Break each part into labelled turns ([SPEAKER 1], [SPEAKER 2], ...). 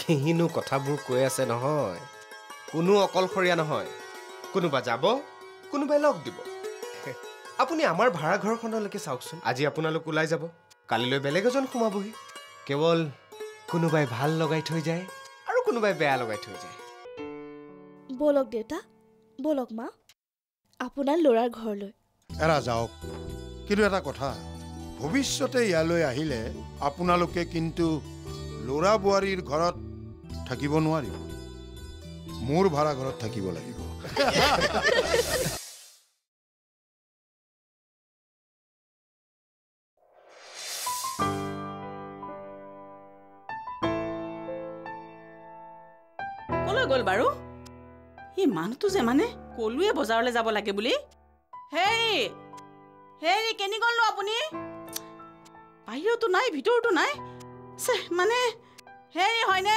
[SPEAKER 1] কিনো কথাবোৰ কৈ আছে নহয় কোনো অকলশৰীয়া নহয় কোনোবা যাব কোনোবাই লগ দিব আপুনি আমাৰ ভাড়া ঘৰখনলৈকে চাওকচোন আজি আপোনালোক ওলাই যাব কালিলৈ বেলেগ এজন সোমাবহি কেৱল কোনোবাই ভাল লগাই থৈ যায় আৰু কোনোবাই বেয়া লগাই থৈ যায়
[SPEAKER 2] বলক দেউতা বলক মা আপোনাৰ ল'ৰাৰ ঘৰলৈ
[SPEAKER 3] এৰা যাওক কিন্তু এটা কথা ভৱিষ্যতে ইয়ালৈ আহিলে আপোনালোকে কিন্তু ল'ৰা বোৱাৰীৰ ঘৰত থাকিব নোৱাৰিব মোৰ ভাড়া ঘৰত থাকিব লাগিব
[SPEAKER 4] কলৈ গ'ল বাৰু এই মানুহটো যে মানে কলোৱে বজাৰলৈ যাব লাগে বুলি হেৰি হেৰি কেনি গ'লনো আপুনি বাহিৰতো নাই ভিতৰতো নাই মানে হেৰি হয়নে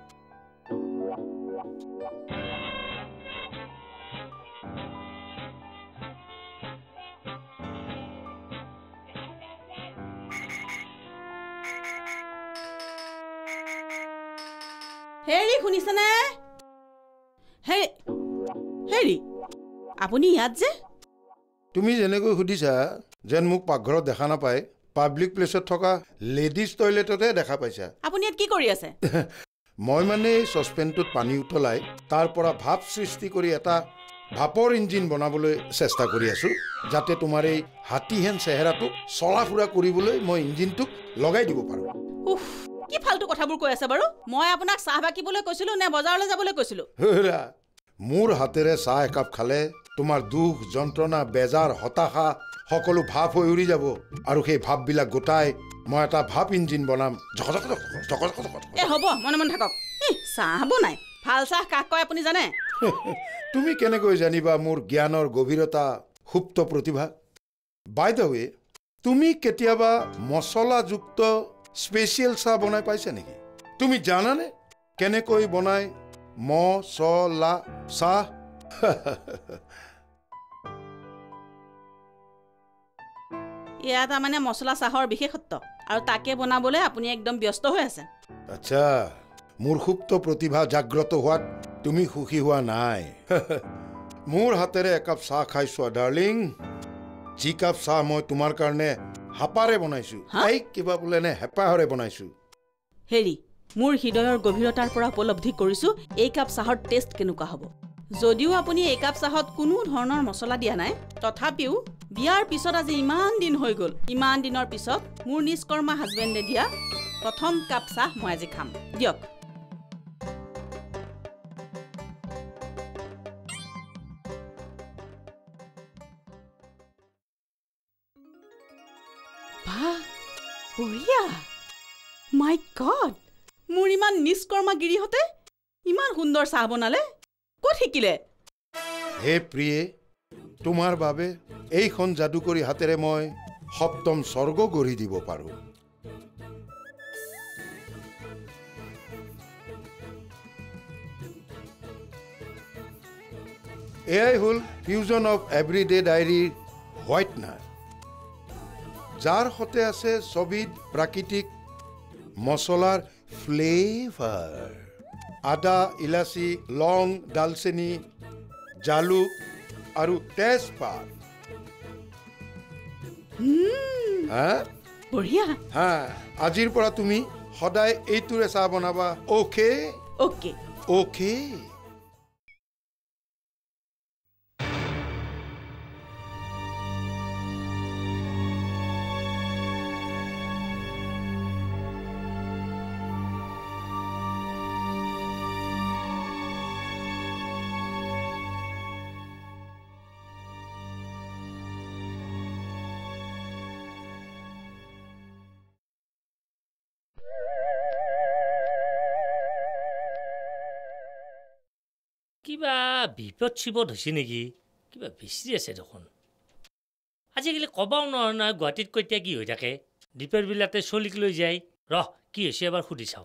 [SPEAKER 4] হেৰি শুনিছেনে হেৰি হেৰি আপুনি ইয়াত যে
[SPEAKER 3] তুমি যেনেকৈ সুধিছা যেন মোক পাকঘৰত দেখা নাপায় পাব্লিক প্লেছত থকা লেডিজ টয়লেটতে দেখা পাইছা
[SPEAKER 4] আপুনি ইয়াত কি কৰি আছে
[SPEAKER 3] মই মানে এই চচপেনটোত পানী উতলাই তাৰ পৰা ভাপ সৃষ্টি কৰি এটা ভাপৰ ইঞ্জিন বনাবলৈ চেষ্টা কৰি আছো যাতে তোমাৰ এই হাতীহেন চেহেৰাটোক চলা ফুৰা কৰিবলৈ মই ইঞ্জিনটোক লগাই দিব পাৰো
[SPEAKER 4] উফ কি ফালতু কথাবোৰ কৈ আছে বাৰু মই আপোনাক চাহ বাকিবলৈ কৈছিলো নে বজাৰলৈ যাবলৈ কৈছিলো
[SPEAKER 3] মোৰ হাতেৰে চাহ একাপ খালে তোমাৰ দুখ যন্ত্ৰণা বেজাৰ হতাশা সকলো ভাপ হৈ উৰি যাব আৰু সেই ভাপবিলাক গোটাই মই এটা ভাপ ইঞ্জিন বনাম
[SPEAKER 4] এ হ'ব মনে মনে থাকক চাহ বনাই ভাল চাহ কাক কয় আপুনি জানে
[SPEAKER 3] তুমি কেনেকৈ জানিবা মোৰ জ্ঞানৰ গভীৰতা সুপ্ত প্ৰতিভা বাই দ্য ৱে তুমি কেতিয়াবা মছলাযুক্ত স্পেচিয়েল চাহ বনাই পাইছা নেকি তুমি জানানে কেনেকৈ বনাই মছলা চাহ
[SPEAKER 4] এয়া তাৰমানে মছলা চাহৰ বিশেষত্ব আৰু তাকে বনাবলৈ আপুনি একদম ব্যস্ত হৈ আছে
[SPEAKER 3] আচ্ছা মোৰ সুপ্ত প্ৰতিভা জাগ্ৰত হোৱাত তুমি সুখী হোৱা নাই মোৰ হাতেৰে একাপ চাহ খাইছোৱা ডাৰ্লিং যি কাপ চাহ মই তোমাৰ কাৰণে হাপাৰে বনাইছো কিবা বোলে নে হেঁপাহৰে বনাইছো
[SPEAKER 4] হেৰি মোৰ হৃদয়ৰ গভীৰতাৰ পৰা উপলব্ধি কৰিছো এই কাপ চাহৰ টেষ্ট কেনেকুৱা হ'ব যদিও আপুনি এই কাপ চাহত কোনো ধৰণৰ মছলা দিয়া নাই তথাপিও বিয়াৰ পিছত আজি ইমান দিন হৈ গ'ল ইমান দিনৰ পিছত মোৰ নিষ্কৰ্মা হাজবেণ্ডে দিয়া প্ৰথম কাপ চাহ মই আজি খাম দিয়ক বঢ়িয়া মাই গড মোৰ ইমান নিষ্কৰ্মা গিৰিহঁতে ইমান সুন্দৰ চাহ বনালে ক'ত শিকিলে
[SPEAKER 3] হে প্ৰিয়ে তোমাৰ বাবে এইখন যাদুকৰী হাতেৰে মই সপ্তম স্বৰ্গ গঢ়ি দিব পাৰো এয়াই হ'ল ফিউজন অফ এভৰিডে ডায়েৰীৰ হোৱাইটনাৰ যাৰ সতে আছে ছবিধ প্ৰাকৃতিক মছলাৰ ফ্লেভাৰ আদা ইলাচি লং ডালচেনি জালুক আৰু তেজপাত
[SPEAKER 4] বঢ়িয়া
[SPEAKER 3] আজিৰ পৰা তুমি সদায় এইটোৰে চাহ বনাবা অ'কে
[SPEAKER 4] অ'কে
[SPEAKER 3] অ'কে
[SPEAKER 5] কিবা বিপদ চিপদ হৈছে নেকি কিবা বেছি আছে দেখোন আজিকালি ক'বাও নহয় নহয় গুৱাহাটীত কেতিয়া কি হৈ থাকে দীপৰ বিলাতে চলিক লৈ যায় ৰহ কি হৈছে এবাৰ সুধি চাওঁ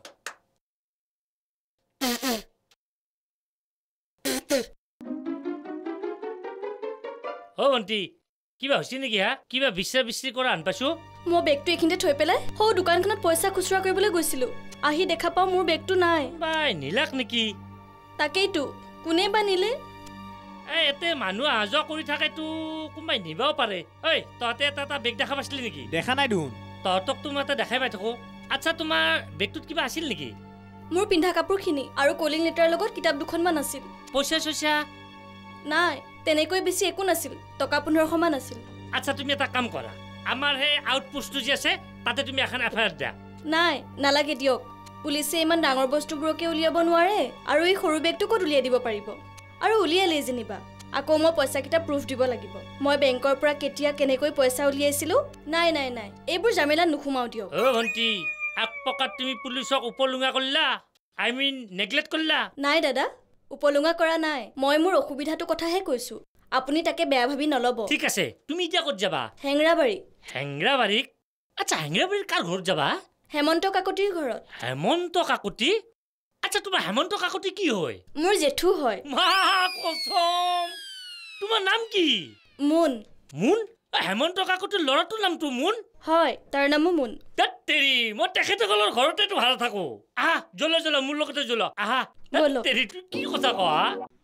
[SPEAKER 5] অ' ভণ্টি কিবা হৈছে নেকি হা কিবা বিশ্ৰী কৰা আন পাইছো
[SPEAKER 2] মই বেগটো এইখিনিতে থৈ পেলাই সৌ দোকানখনত পইচা খুচুৰা কৰিবলৈ গৈছিলোঁ আহি দেখা পাওঁ মোৰ বেগটো নাই
[SPEAKER 5] বাই নীলাক নেকি
[SPEAKER 2] তাকেইতো কোনে বা নিলে
[SPEAKER 5] এতে মানুহ অহা যোৱা কৰি থাকেতো কোনোবাই নিবাও পাৰে ঐ তহঁতে এটা বেগ দেখা পাইছিলি নেকি
[SPEAKER 6] দেখা নাই দেখোন
[SPEAKER 5] তহঁতক তো মই এটা দেখাই পাই থাকো আচ্ছা তোমাৰ বেগটোত কিবা আছিল নেকি
[SPEAKER 2] মোৰ পিন্ধা কাপোৰখিনি আৰু কলিং লেটাৰৰ লগত কিতাপ দুখনমান আছিল
[SPEAKER 5] পইচা
[SPEAKER 2] নাই তেনেকৈ বেছি একো নাছিল টকা 1500 মান আছিল
[SPEAKER 5] আচ্ছা তুমি এটা কাম কৰা আমাৰ সেই আউটপোষ্টটো যে আছে তাতে তুমি এখন এফআইআৰ দিয়া
[SPEAKER 2] নাই নালাগে দিয়ক পুলিচে ইমান ডাঙৰ বস্তুবোৰকে উলিয়াব নোৱাৰে আৰু এই সৰু বেগটো ক'ত উলিয়াই দিব পাৰিব আৰু উলিয়ালেই যেনিবা আকৌ মই পইচাকেইটা প্ৰুফ দিব লাগিব মই বেংকৰ পৰা কেতিয়া কেনেকৈ পইচা উলিয়াইছিলোঁ নাই এইবোৰ জামেলা নুসুমাও দিয়ক
[SPEAKER 5] অ ভণ্টি এক প্ৰকাৰ তুমি পুলিচক উপলুঙা কৰিলা আই মিন নেগলেক্ট কৰিলা
[SPEAKER 2] নাই দাদা উপলুঙা কৰা নাই মই মোৰ অসুবিধাটো কথাহে কৈছোঁ আপুনি তাকে বেয়া ভাবি নল'ব
[SPEAKER 5] ঠিক আছে তুমি এতিয়া ক'ত যাবা
[SPEAKER 2] হেংৰাবাৰীক
[SPEAKER 5] আচ্ছা হেংৰাবাৰীৰ কাৰ ঘৰত যাবা
[SPEAKER 2] হেমন্ত কাকতিৰ ঘৰত
[SPEAKER 5] হেমন্ত কাকতি আচ্ছা তোমাৰ হেমন্ত কাকতি কি হয়
[SPEAKER 2] মোৰ জেঠু হয়
[SPEAKER 5] মা কসম তোমাৰ নাম কি
[SPEAKER 2] মুন
[SPEAKER 5] হেমন্ত কাকতিৰ ল'ৰাটোৰ নামটো মুন
[SPEAKER 2] হয় তাৰ নামো মুন
[SPEAKER 5] তেৰি মই তেখেতসকলৰ ঘৰতেতো ভাল থাকো আহা জ্বলা মোৰ লগতে জ্বলা আহা
[SPEAKER 2] ব'লক।
[SPEAKER 5] তেৰি তুই কি কথা কোৱা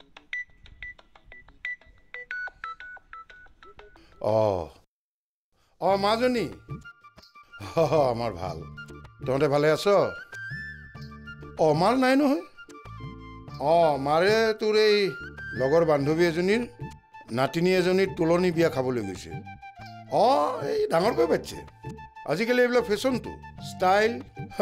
[SPEAKER 3] মাজনী আমাৰ ভাল তহঁতে ভালে আছ মাৰ নাই নহয় মাৰে তোৰ এই লগৰ বান্ধৱী এজনীৰ নাতিনী এজনীৰ তোলনি বিয়া খাবলৈ গৈছে এই ডাঙৰকৈ পাতিছে আজিকালি এইবিলাক ফেশ্বনটো ষ্টাইল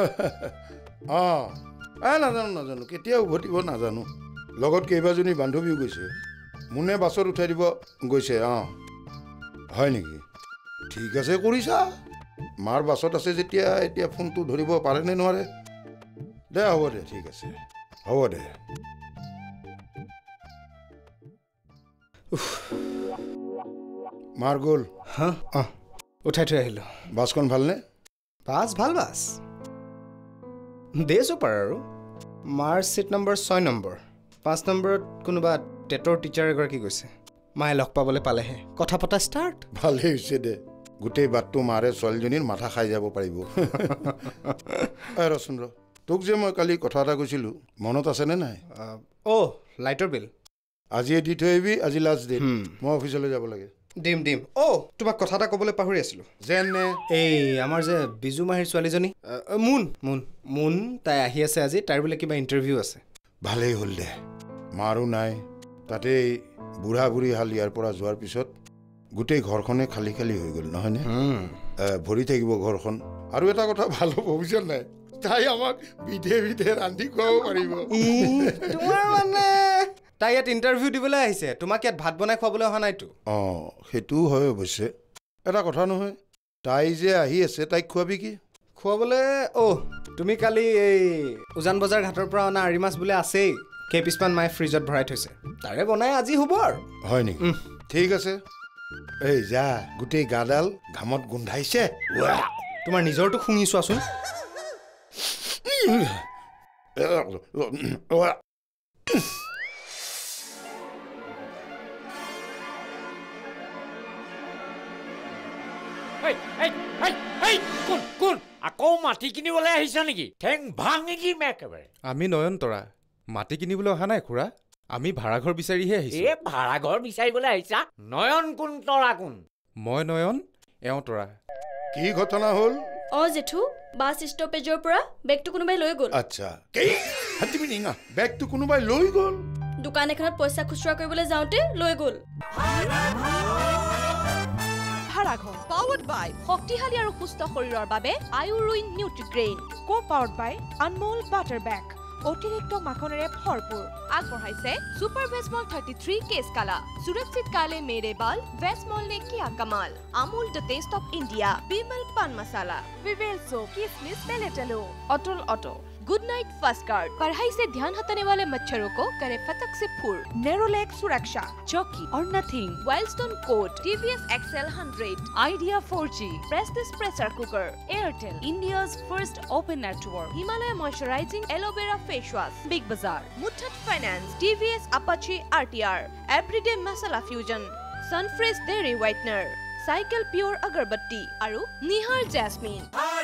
[SPEAKER 3] নাজানো কেতিয়া উভতিব নাজানো লগত কেইবাজনী বান্ধৱীও গৈছে মোনে বাছত উঠাই দিব গৈছে হয় নেকি ঠিক আছে কৰিছা মাৰ বাছত আছে যেতিয়া এতিয়া ফোনটো ধৰিব পাৰে নে নোৱাৰে দে হ'ব দে ঠিক আছে হ'ব দে মাৰ গ'ল
[SPEAKER 1] উঠাই থৈ আহিলোঁ
[SPEAKER 3] বাছখন ভালনে
[SPEAKER 1] বাছ ভাল বাছ দে চুপাৰ আৰু মাৰ ছিট নম্বৰ 6 নম্বৰ 5 নম্বৰত কোনোবা টেটৰ টিচাৰ এগৰাকী গৈছে মায়ে লগ পাবলৈ পালেহে কথা পতা ষ্টাৰ্ট
[SPEAKER 3] ভালেই হৈছে দে গোটেই বাটটো মাৰে ছোৱালীজনীৰ মাথা খাই যাব পাৰিব ৰচোন তোক যে মই কালি কথা এটা কৈছিলোঁ মনত আছেনে নাই
[SPEAKER 1] লাইটৰ বিল
[SPEAKER 3] আজিয়ে দি থৈ আহিবি আজি লাষ্ট ডেট মই অফিচলৈ যাব লাগে
[SPEAKER 1] দিম তোমাক কথা এটা ক'বলৈ পাহৰি আছিলোঁ
[SPEAKER 3] যেনে
[SPEAKER 1] এই আমাৰ যে বিজু মাহীৰ ছোৱালীজনী মুন তাই আহি আছে আজি তাইৰ বোলে কিবা ইণ্টাৰভিউ আছে
[SPEAKER 3] ভালেই হ'ল দে মাৰো নাই তাতে বুঢ়া বুঢ়ী হাল ইয়াৰ পৰা যোৱাৰ পিছত গোটেই ঘৰখনে খালী হৈ গ'ল নহয়নে ভৰি থাকিব ঘৰখন আৰু এটা কথা ভাল হ'ব বুজিছা নাই তাই আমাক বিধে ৰান্ধি খুৱাব পাৰিব
[SPEAKER 1] তোমাৰ মানে তাই ইয়াত ইণ্টাৰভিউ দিবলৈ আহিছে তোমাক ইয়াত ভাত বনাই খুৱাবলৈ অহা নাইতো
[SPEAKER 3] সেইটোও হয় অৱশ্যে এটা কথা নহয় তাই যে আহি আছে তাইক খুৱাবি কি
[SPEAKER 1] খুৱাবলৈ তুমি কালি এই উজান বজাৰ ঘাটৰ পৰা অনা আৰি মাছ বোলে আছেই কেইপিছমান মায়ে ফ্ৰিজত ভৰাই থৈছে তাৰে বনাই আজি হ'ব আৰু
[SPEAKER 3] হয় নেকি ঠিক আছে এই যা গোটেই গাডাল ঘামত গোন্ধাইছে
[SPEAKER 1] তোমাৰ নিজৰটো শুঙি চোৱাচোন
[SPEAKER 6] কোন আকৌ মাটি কিনিবলৈ আহিছা নেকি ঠেং ভাঙি কি একেবাৰে
[SPEAKER 7] আমি নয়নতৰা মাটি কিনিবলৈ অহা নাই খুৰা আমি ভাড়াঘৰ বিচাৰিহে আহিছো
[SPEAKER 6] ভাড়াঘৰ বিচাৰিবলৈ আহিছা নয়ন কোন তৰা কোন
[SPEAKER 7] মই নয়ন এওঁ তৰা
[SPEAKER 3] কি ঘটনা হ'ল
[SPEAKER 2] জেঠু বাছ ষ্টপেজৰ পৰা বেগটো কোনোবাই লৈ গ'ল
[SPEAKER 3] আচ্ছা বেগটো কোনোবাই লৈ গ'ল
[SPEAKER 2] দোকান এখনত পইচা খুচুৰা কৰিবলৈ যাওঁতে লৈ গ'ল
[SPEAKER 8] ভাড়াঘৰ পাৱাৰ্ড বাই শক্তিশালী আৰু সুস্থ শৰীৰৰ বাবে আয়ুৰুইন Nutrigrain co powered by Anmol butter bake অতিৰিক্ত মাখনেৰে ভৰপূৰ আগবঢ়াইছে সুপাৰ ভেজমল 33 কেছ কালা সুৰক্ষিত কালে মেৰে বাল ভেজমল ने किया कमाल Amul the taste of India Bimal pan masala Vivel soap किसमिस पेलेटलो अटल auto good knight first guard पढ़ाई से ध्यान हटाने वाले मच्छरों को करे फतक से फूर नेरोलैक सुरक्षा चौकी और nothing wild stone code TVS XL 100 Idea 4G Prestige pressure cooker Airtel इंडिया's first open network Himalaya moisturising aloe vera face wash big Bazaar Muthoot finance TVS Apache RTR everyday masala fusion Sunfresh dairy whitener cycle pure agarbatti আৰু নিহাৰ জেচমিন।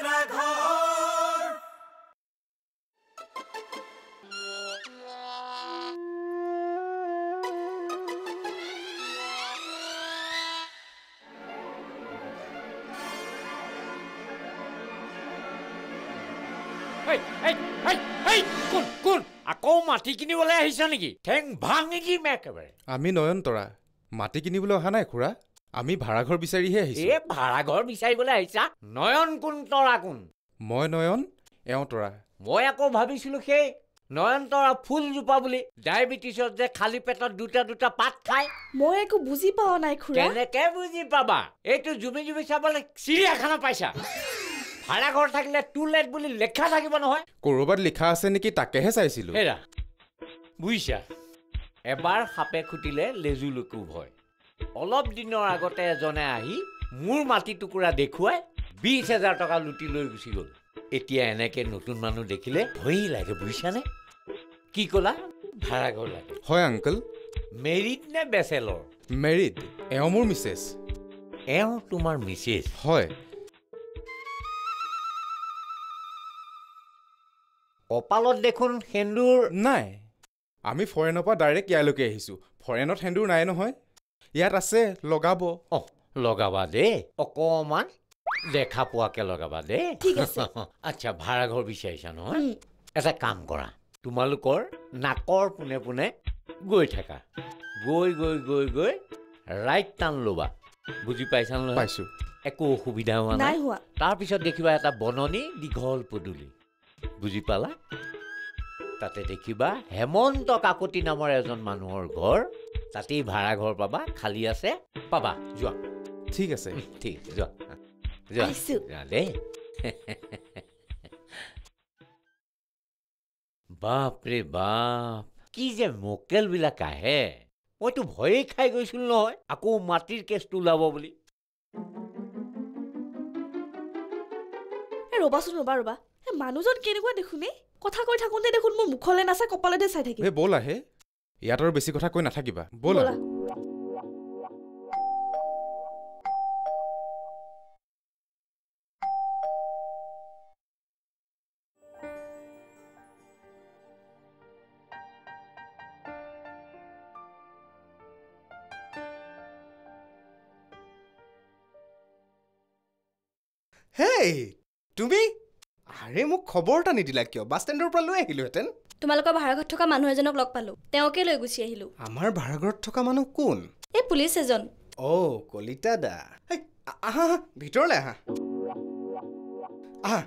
[SPEAKER 6] কোন আকৌ মাটি কিনিবলৈ আহিছা নেকি? ঠেং ভাঙি মে একেবাৰে।
[SPEAKER 7] আমি নয়নতৰা মাটি কিনিবলৈ অহা নাই খুৰা, আমি ভাড়াঘৰ বিচাৰিহে আহিছোঁ।
[SPEAKER 6] এই ভাড়াঘৰ বিচাৰিবলৈ আহিছা? নয়ন কোন তৰা কোন?
[SPEAKER 7] মই নয়ন, এওঁ তৰা।
[SPEAKER 6] মই আকৌ ভাবিছিলো সেই নয়নতৰা ফুলজোপা বুলি, ডায়েবেটিছত যে খালী পেটত দুটা পাত খায়।
[SPEAKER 2] মই একো বুজি পোৱা নাই খুৰা।
[SPEAKER 6] কেনেকে বুজি পাবা? এইটো জুমি চাবলৈ চিৰিয়াখানা পাইছা? ভাড়াঘৰ থাকিলে টু লেট বুলি লেখা থাকিব নহয়।
[SPEAKER 7] ক'ৰবাত লিখা আছে নেকি তাকেহে চাইছিলোঁ।
[SPEAKER 6] হেৰা বুজিছা, এবাৰ সাপে খুটিলে লেজুলৈকো ভয়। অলপ দিনৰ আগতে এজনে আহি মোৰ মাটি টুকুৰা দেখুৱাই 20,000 টকা লুটি লৈ গুচি গ'ল। এতিয়া এনেকে নতুন মানুহ দেখিলে ভয় লাগে বুজিছানে? কি ক'লা? ভাড়াঘৰ লাগে?
[SPEAKER 7] হয় আংকল।
[SPEAKER 6] মেৰিড নে বেচেলৰ?
[SPEAKER 7] মেৰিড, এওঁ মোৰ মিছেছ।
[SPEAKER 6] এওঁ তোমাৰ মিছেছ?
[SPEAKER 7] হয়।
[SPEAKER 6] কপালত দেখোন সেন্দুৰ
[SPEAKER 7] নাই, আমি ফৰেনৰ পৰা ডাইৰেক্ট ইয়ালৈকে আহিছোঁ। ফৰেনত সেন্দুৰ নাই নহয়, ইয়াত আছে, লগাব।
[SPEAKER 6] লগাবা দেই, অকণমান দেখা পোৱাকে লগাবা দেই।
[SPEAKER 2] ঠিক আছে।
[SPEAKER 6] আচ্ছা, ভাড়াঘৰ বিচাৰিছা নহয়? এটা কাম কৰা, তোমালোকৰ নাকৰ পোনে পোনে গৈ থাকা, গৈ গৈ গৈ গৈ ৰাইট টাৰ্ণ ল'বা। বুজি পাইছা নহয়?
[SPEAKER 7] পাইছোঁ।
[SPEAKER 6] একো অসুবিধা হোৱা
[SPEAKER 2] নাই
[SPEAKER 6] নাই?
[SPEAKER 2] হোৱা।
[SPEAKER 6] তাৰপিছত দেখিবা এটা বননি, দীঘল পদূলি। বুজি পালা? তাতে দেখিবা হেমন্ত কাকতি নামৰ এজন মানুহৰ ঘৰ। তাতেই ভাড়াঘৰ পাবা, খালী আছে, পাবা। যোৱা।
[SPEAKER 7] ঠিক আছে।
[SPEAKER 6] ঠিক আছে, যোৱা যোৱা
[SPEAKER 2] আহিছোঁ।
[SPEAKER 6] যোৱা দেই। বাপৰে বাপ, কি যে মক্কেলবিলাক আহে! মইতো ভয়েই খাই গৈছিলোঁ নহয় আকৌ মাটিৰ কেছটো ওলাব বুলি।
[SPEAKER 2] ৰ'বাচোন ৰ'বা, মানুহজন কেনেকুৱা দেখোনে? কথা কৈ থাকোঁতে দেখোন মোৰ মুখলৈ নাচাই কপালতে চাই থাকিম।
[SPEAKER 7] ব'ল আহে, ইয়াত আৰু বেছি কথা কৈ নাথাকিবা, ব'লা।
[SPEAKER 1] হেই তুমি, আৰে মোক খবৰ এটা নিদিলা কিয়? বাছ ষ্টেণ্ডৰ পৰা লৈ আহিলোহেঁতেন।
[SPEAKER 2] তোমালোকৰ ভাড়াঘৰত থকা মানুহ এজনক লগ পালোঁ, তেওঁকে লৈ গুচি আহিলোঁ।
[SPEAKER 1] আমাৰ ভাড়াঘৰত থকা মানুহ কোন?
[SPEAKER 2] এই পুলিচ এজন।
[SPEAKER 1] কলিতা দা। আহা আহা, ভিতৰলৈ আহা। আহা।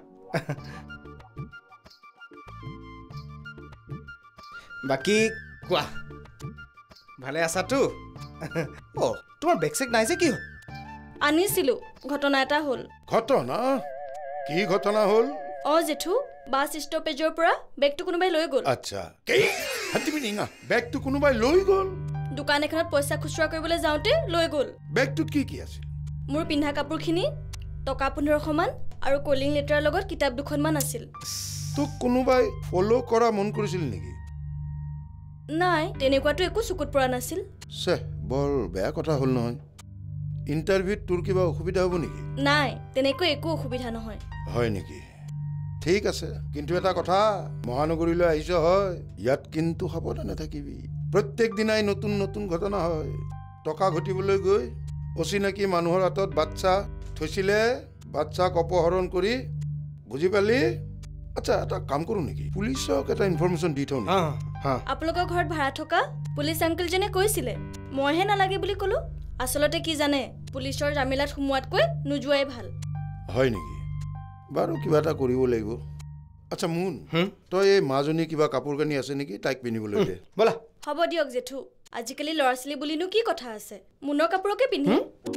[SPEAKER 1] বাকী কোৱা, ভালে আছাতো? তোমাৰ বেগ চেগ নাই যে, কি হ'ল?
[SPEAKER 2] আনিছিলোঁ, ঘটনা এটা হ'ল।
[SPEAKER 3] ঘটনা? কি ঘটনা হ'ল?
[SPEAKER 2] জেঠু, বাছ ষ্টপেজৰ পৰা বেগটো কোনোবাই লৈ গ'ল।
[SPEAKER 3] আচ্ছা, বেগটো কোনোবাই লৈ গ'ল?
[SPEAKER 2] দোকান এখনত পইচা খুচুৰা কৰিবলৈ যাওঁতে লৈ গ'ল।
[SPEAKER 3] বেগটোত কি কি আছিল?
[SPEAKER 2] মোৰ পিন্ধা কাপোৰখিনি, টকা 1500 মান আৰু কলিং লেটাৰৰ লগত কিতাপ 2খনমান আছিল।
[SPEAKER 3] তোক কোনোবাই ফ'ল' কৰা মন কৰিছিল নেকি?
[SPEAKER 2] নাই, তেনেকুৱাতো একো চকুত পৰা নাছিল।
[SPEAKER 3] বৰ বেয়া কথা হ'ল নহয়। ইণ্টাৰভিউত তোৰ কিবা অসুবিধা হ'ব নেকি?
[SPEAKER 2] নাই, তেনেকৈ একো অসুবিধা নহয়।
[SPEAKER 3] হয় নেকি? ঠিক আছে, কিন্তু এটা কথা, মহানগৰীলৈ আহিছ হয়, ইয়াত কিন্তু সাৱধানে থাকিবি। প্ৰত্যেক দিনাই নতুন নতুন ঘটনা হয়। টকা ঘটিবলৈ গৈ অচিনাকি মানুহৰ হাতত বাচ্চা থৈছিলে, বাচ্চাক অপহৰণ কৰি, বুজি পালি? আচ্ছা, এটা কাম কৰোঁ নেকি, পুলিচক এটা ইনফৰমেশ্যন দি থওঁ।
[SPEAKER 2] আপোনালোকৰ ঘৰত ভাড়া থকা পুলিচ আংকলজনে কৈছিলে, মইহে নালাগে বুলি ক'লো। আচলতে কি জানে, পুলিচৰ জামিলাত সোমোৱাতকৈ নোযোৱাই ভাল।
[SPEAKER 3] হয় নেকি? বাৰু কিবা এটা কৰিব লাগিব। আচ্ছা মুন, তই এই মাজনী কিবা কাপোৰ কানি আছে নেকি, তাইক পিন্ধিবলৈ দে।
[SPEAKER 1] ব'লা।
[SPEAKER 2] হ'ব দিয়ক জেঠু, আজিকালি ল'ৰা ছোৱালী বুলিনো কি কথা আছে, মুনৰ কাপোৰকে পিন্ধে।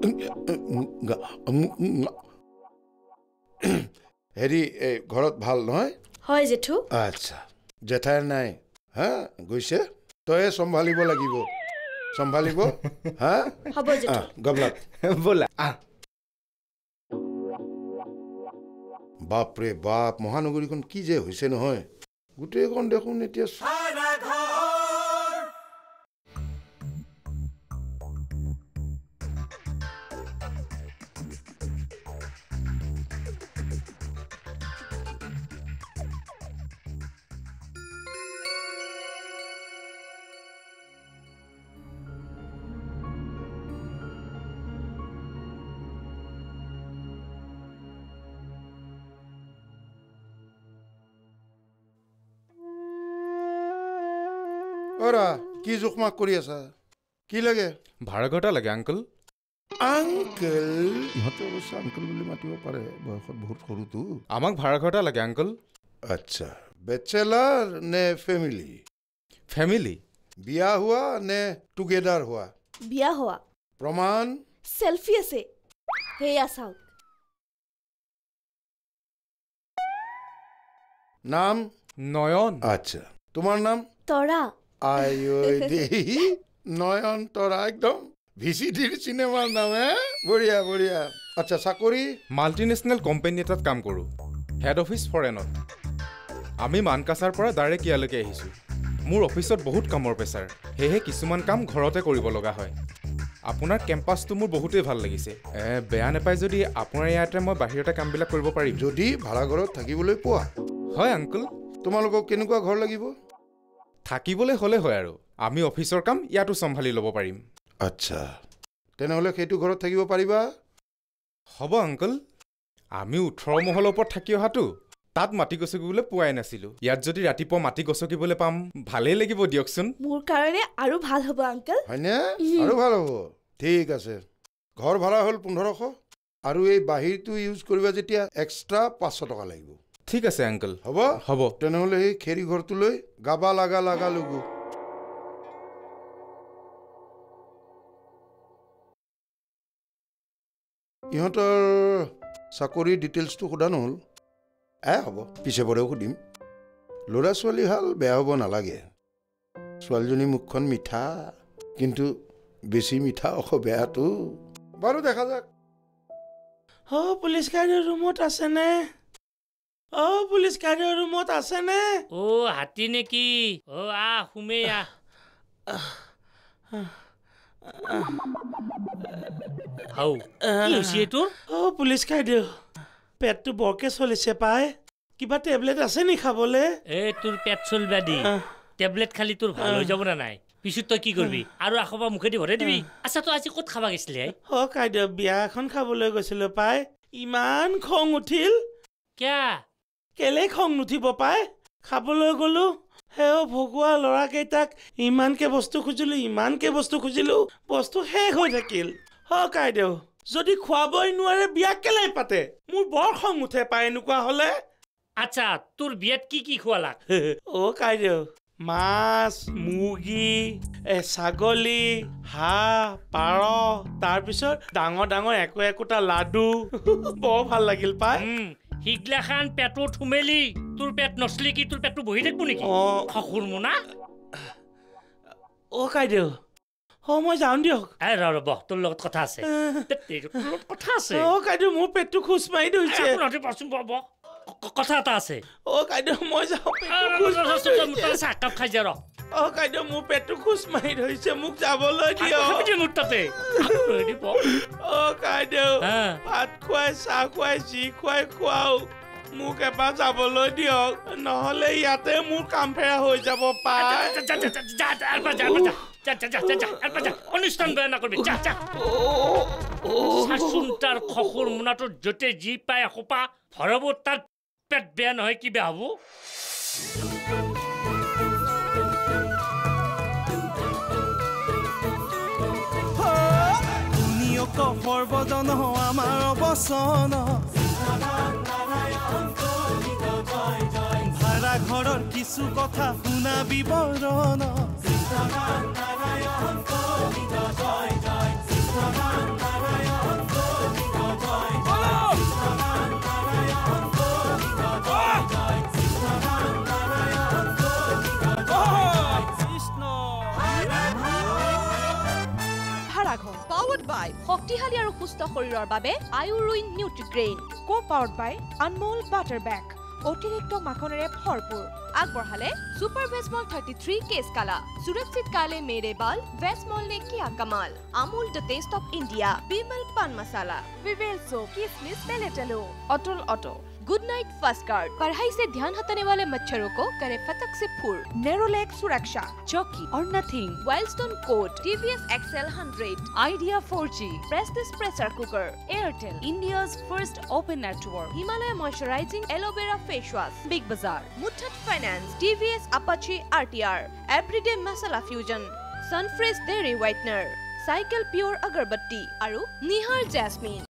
[SPEAKER 3] হেৰি, ঘৰত ভাল নহয়?
[SPEAKER 2] হয় জেঠু।
[SPEAKER 3] আচ্ছা, জেঠাইৰ নাই? গৈছে, তই চম্ভালিব লাগিব। চম্ভালিব।
[SPEAKER 2] হ'ব জেঠু।
[SPEAKER 3] গবলাক।
[SPEAKER 1] ব'লা।
[SPEAKER 3] বাপৰে বাপ, মহানগৰীখন কি যে হৈছে নহয়, গোটেইখন দেখোন এতিয়া। কৰা কি জোখমাক কৰি আছা কি লাগে
[SPEAKER 7] ভাড়াঘৰ এটা লাগে আংকল
[SPEAKER 3] আংকল ইহঁতে অৱশ্যে আংকল বুলি মাতিব পাৰে বয়সত বহুত সৰুটো
[SPEAKER 7] আমাক ভাড়াঘৰ এটা লাগে আংকল
[SPEAKER 3] আচ্ছা বেচেলাৰ নে ফেমিলি
[SPEAKER 7] ফেমিলি
[SPEAKER 3] বিয়া হোৱা নে টুগেডাৰ হোৱা
[SPEAKER 2] বিয়া হোৱা
[SPEAKER 3] প্ৰমাণ
[SPEAKER 2] সেলফি আছে সেয়া চাওক
[SPEAKER 3] নাম
[SPEAKER 7] নয়ন
[SPEAKER 3] আচ্ছা তোমাৰ নাম
[SPEAKER 2] তৰা
[SPEAKER 3] আয়ো দেহি নয়ন তৰা একদম ভিচিডিৰ চিনেমাৰ নাম বঢ়িয়া বঢ়িয়া আচ্ছা চাকৰি
[SPEAKER 7] মাল্টিনেশ্যনেল কোম্পানী এটাত কাম কৰোঁ হেড অফিচ ফৰেনত আমি মানকাছাৰ পৰা ডাইৰেক্ট ইয়ালৈকে আহিছোঁ মোৰ অফিচত বহুত কামৰ প্ৰেছাৰ সেয়েহে কিছুমান কাম ঘৰতে কৰিব লগা হয় আপোনাৰ কেম্পাছটো মোৰ বহুতেই ভাল লাগিছে বেয়া নাপায় যদি আপোনাৰ ইয়াতে মই বাহিৰতে কামবিলাক কৰিব পাৰিম
[SPEAKER 3] যদি ভাড়াঘৰত থাকিবলৈ পোৱা
[SPEAKER 7] হয় আংকল
[SPEAKER 3] তোমালোকক কেনেকুৱা ঘৰ লাগিব
[SPEAKER 7] থাকিবলৈ হ'লে হয় আৰু আমি অফিচৰ কাম ইয়াতো চম্ভালি ল'ব পাৰিম
[SPEAKER 3] আচ্ছা তেনেহ'লে সেইটো ঘৰত থাকিব পাৰিবা
[SPEAKER 7] হ'ব আংকল আমি 18 মহলৰ ওপৰত থাকি অহাটো তাত মাটি গছকিবলৈ পোৱাই নাছিলোঁ ইয়াত যদি ৰাতিপুৱা মাটি গছকিবলৈ পাম ভালেই লাগিব দিয়কচোন
[SPEAKER 2] মোৰ কাৰণে আৰু ভাল হ'ব আংকল
[SPEAKER 3] হয়নে আৰু ভাল হ'ব ঠিক আছে ঘৰ ভাড়া হ'ল 1500 আৰু এই বাহিৰটো ইউজ কৰিবা যেতিয়া এক্সট্ৰা 500 টকা লাগিব
[SPEAKER 7] ঠিক আছে আংকল
[SPEAKER 3] হ'ব
[SPEAKER 7] হ'ব
[SPEAKER 3] তেনেহ'লে সেই খেৰী ঘৰটোলৈ গাবা লাগা লাগা লগু ইহঁতৰ চাকৰি ডিটেইলছটো সোধা নহ'ল হ'ব পিছে পৰেও সুধিম ল'ৰা ছোৱালী হাল বেয়া হ'ব নালাগে ছোৱালীজনী মুখখন মিঠা কিন্তু বেছি মিঠা বেয়াটো বাৰু দেখা যাক
[SPEAKER 9] পুলিচ গাড়ীৰ ৰুমত আছেনে পুলিচ গাড়ীৰ ৰুমত আছেনে
[SPEAKER 5] হাতী নেকি সুমে
[SPEAKER 9] পুলিচ গাড়ী পেটটো বৰকে চলিছে পাই কিবা টেবলেট আছে নি খাবলে
[SPEAKER 5] তোৰ পেট চলবা দি টেবলেট খালি তোৰ ভাল হৈ যাব না নাই পিছত তই কি কৰিবি আৰু আখবা মুখেদি ভৰাই দিবি আচ্ছা তই আজি ক'ত খাবা গৈছিলি
[SPEAKER 9] কাইদেউ বিয়া এখন খাবলৈ গৈছিলো পাই ইমান খং উঠিল কেলে খং নুঠিব পাই খাবলৈ গলো ভগোৱা ল'ৰাকেইটাক ইমানকে বস্তু খুজিলো বস্তু শেষ হৈ থাকিল কাইদেউ যদি খুৱাবই নোৱাৰে বিয়া কেলে পাতে মোৰ বৰ খং উঠে পাই এনেকুৱা হলে
[SPEAKER 5] আচ্ছা তোৰ বিয়াত কি খোৱালাক
[SPEAKER 9] কাইদেউ মাছ মুৰ্গী ছাগলী হাঁহ পাৰ তাৰপিছত ডাঙৰ ডাঙৰ একোটা লাডু বৰ ভাল লাগিল পাই
[SPEAKER 5] হিগলাখান পেটত সুমেলি তোৰ পেট নচলি কি তোৰ পেটটো বহি থাকিব নেকি খখুৰ মোনা
[SPEAKER 9] কাইদেউ মই যাওঁ দিয়ক
[SPEAKER 5] ৰ'ব তোৰ লগত কথা আছে
[SPEAKER 9] কাইদেউ মোৰ পেটটো খোজ মাৰি ধৰিছে
[SPEAKER 5] কথা এটা আছে
[SPEAKER 9] কাইদেউ মই যাওঁ
[SPEAKER 5] চাহকাপ খাই যা
[SPEAKER 9] কাইদেউ মোৰ পেটটো খোজ মাৰি ধৰিছে মোক যাবলৈ দিয়ক
[SPEAKER 5] মোৰ তাতে
[SPEAKER 9] কাইদেউ ভাত খুৱাই চাহ খুৱাই যি খুৱাই খুৱাও মোক এবাৰ যাবলৈ দিয়ক নহ'লে ইয়াতে মোৰ কাম ফেৰা হৈ যাব পাই
[SPEAKER 5] অনুষ্ঠান বেয়া নকৰিবি তাৰ খখুৰ মোনাটোৰ য'তে যি পায় সোপা ভৰাব তাৰ পেট বেয়া নহয় কি বেয়া হ'ব
[SPEAKER 10] সৰ্বজন আমাৰ অৱচন ভাড়া ঘৰৰ কিছু কথা শুনা বিৱৰণ
[SPEAKER 8] Powered by শক্তিশালী আৰু সুস্থ শৰীৰৰ বাবে আয়ুৰুইন Nutrigrain
[SPEAKER 11] Co-powered by Anmol Butter Bag অতিৰিক্ত মাখনেৰে ভৰপূৰ
[SPEAKER 8] আগবঢ়ালে সুপাৰ ভেজমল 33 কেছ কালা সুৰক্ষিত কালে মেৰে বাল ভেজমল ने किया कमाल Amul the taste of India Bimal pan masala Vivel soap किसमिस पेलेटलो
[SPEAKER 11] অটল auto
[SPEAKER 8] good knight first guard कढ़ाई से ध्यान हटाने वाले मच्छरों को करे फटक से फूर।
[SPEAKER 11] नेरोलैक सुरक्षा चौकी और nothing.
[SPEAKER 8] Wild stone code TVS XL 100
[SPEAKER 11] Idea 4G
[SPEAKER 8] Prestige pressure cooker Airtel इंडिया's first open network Himalaya moisturising aloe vera face wash big Bazaar Muthoot finance TVS Apache RTR everyday masala fusion Sunfresh dairy whitener cycle pure agarbatti और निहार जैस्मिन।